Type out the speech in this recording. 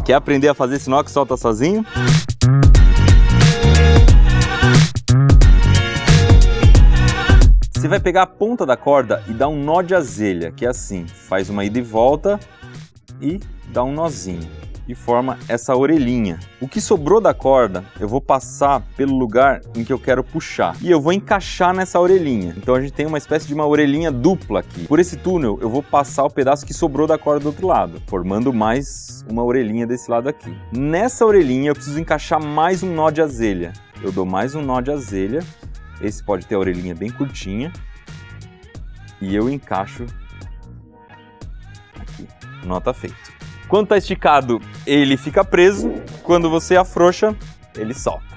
Quer aprender a fazer esse nó que solta sozinho? Você vai pegar a ponta da corda e dar um nó de azelha, que é assim, faz uma ida e volta e dá um nozinho e forma essa orelhinha. O que sobrou da corda eu vou passar pelo lugar em que eu quero puxar e eu vou encaixar nessa orelhinha. Então a gente tem uma espécie de uma orelhinha dupla aqui. Por esse túnel eu vou passar o pedaço que sobrou da corda do outro lado, formando mais uma orelhinha desse lado aqui. Nessa orelhinha eu preciso encaixar mais um nó de azelha. Eu dou mais um nó de azelha. Esse pode ter a orelhinha bem curtinha. E eu encaixo aqui. O nó tá feito. Quando tá esticado, ele fica preso. Quando você afrouxa, ele solta.